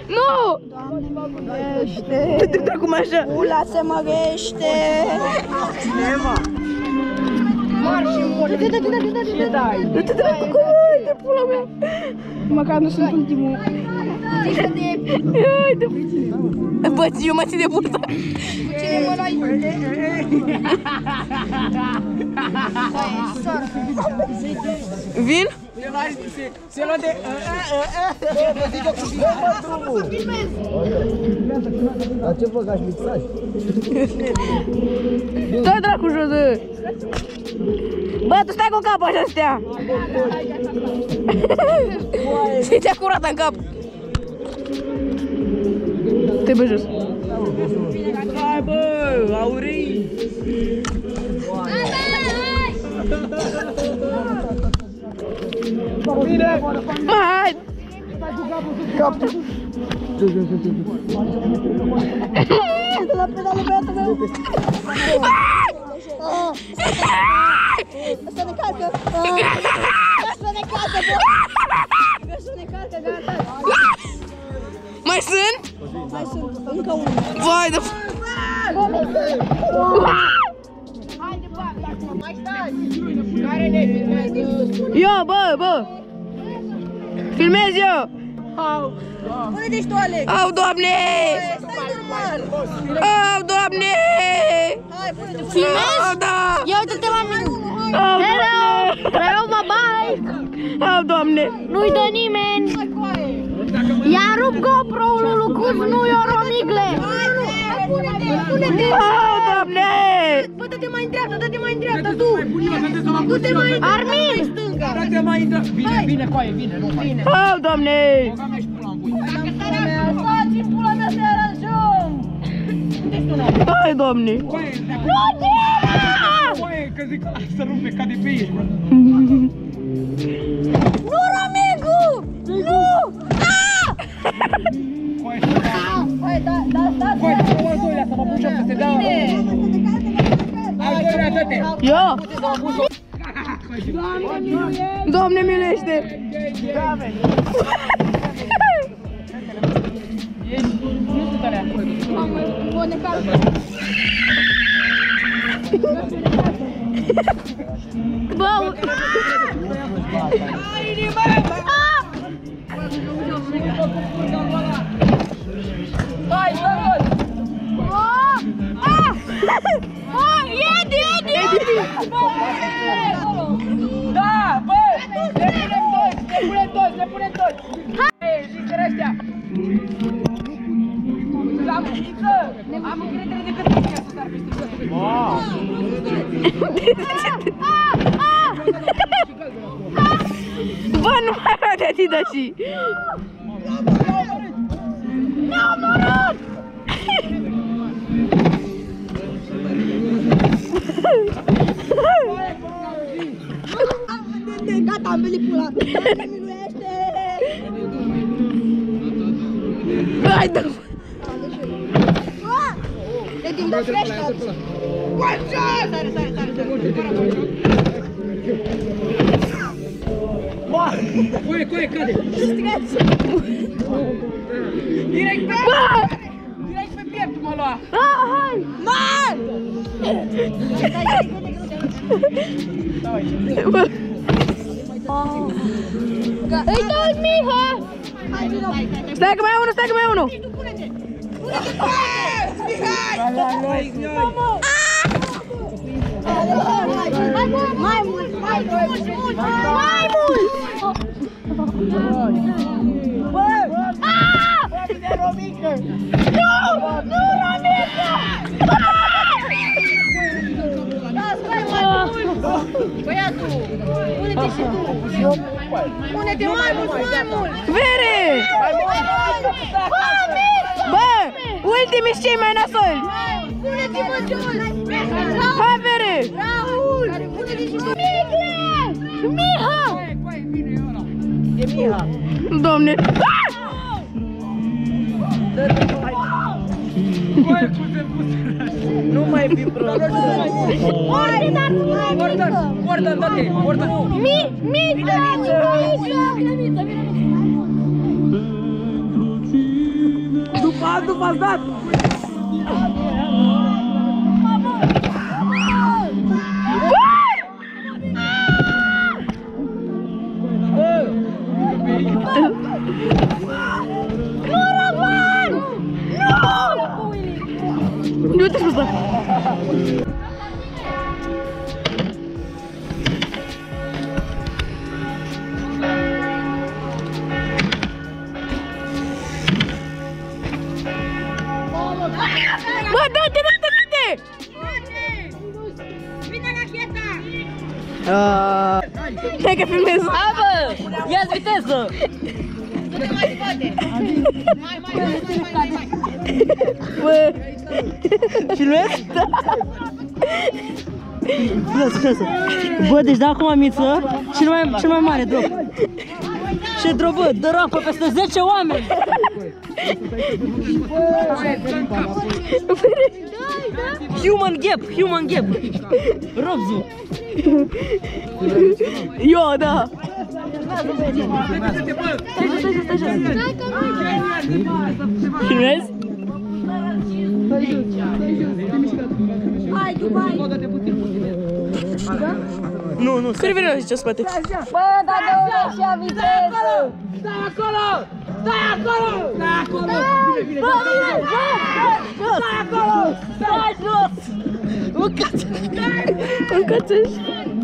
Nu! Doamne, mă mărește! Te trec cum așa? Ula se mărește! Mari și mori! Ce dai? Te trec cu de pula mea! Măcar nu sunt ultimul! Haide! Bă, eu mă țin de burtă! Cu cine mă luai? Vin? Se lua de... Dar ce băgași mixaj? Stai dracu jos! Bă, tu stai cu capul așa stea! Și ți-a curat în cap! Te bă jos! Hai bă, aurii! Bine! Hai! Capul! La pedalul băiatul meu! Să ne calcă! Să ne calcă, bă! Să ne calcă, gata! Mai sunt? Mai sunt încă unul! Vai de... Haide, bă! Mai stai! Care ne filmează? Eu, bă! Filmez eu! Pune-te și tu, Alex! Au, Doamne! Stai normal! Au, Doamne! Hai, pune-te! Filmez? Da! Ia uite-te la mine! Au, Hello! Vreau mă bike! Au, Doamne! Nu-i dă nimeni! Ia rup GoPro-ul lui Lucuț, nu-i o romigle! Pune-te! Au, Doamne! Bă, dă-te mai în dreapta, dă-te mai în dreapta, tu! Du-te mai în Armin! Dă-te mai în dreapta! Vine, coaie, vine, nu mai. Au, Doamne! Băga mea și pula în bui. Stați în pula mea să aranjăm! Hai, Doamne! Coaie, Nu tira! coaie, că zic, să rupe, cade pe ei. Nu, Romigu! Nu! Coaie, să da. Hai, da! Coaie, să mă al doilea, să mă pușă să se dea. Al doilea, dă-te. Eu? Să mă pușă. Doamne, milește! Nu sunt alea. Bă, ne calcă! Bă! Stai, stai! Da, bă! Ne punem toți! Hai, zice ăștia! Am încredere decât în mine să sar peste Bă, nu mai avea de atâta și... Ne-a omorât! Gata, am venit pula! Doamne, miluiește! Hai, dă-mă! E din de frește! Sare! Coaie, cade! Direct pe piept mă lua! Hai! Man! Îi dă-i Miha! Stai că mai e unul! Mai mult! Nu, Romica! Băiatul, pune-te și tu! Pune-te mai mult! Vere! Bă, ultimii cei mai nasoli! Pune-te mă jos! Hai, Vere! Raul! Pune-te și tu! Miha! Coaie, vine ăla! E Miha! Doamne! Coaie, cum se nu mai fi prost! Gordon, dă-te! Gordon! Mica! Altul v-ați dat! Nu te spus. Bă, dă-te! Vine racheta! Hai că filmez. Hai bă! Ia-ți viteză! Bă, Filmezi? da. Scuze. Bă, deci de acum Miță, cel mai mare drop. Ce drop, bă? Dă rapă peste 10 oameni! Human gap! Robzu! Eu, da. Filmezi? Nu, Care vine la zice spate? Bă, dar dă așa viteză! Stai acolo! Stai acolo! Încață-și!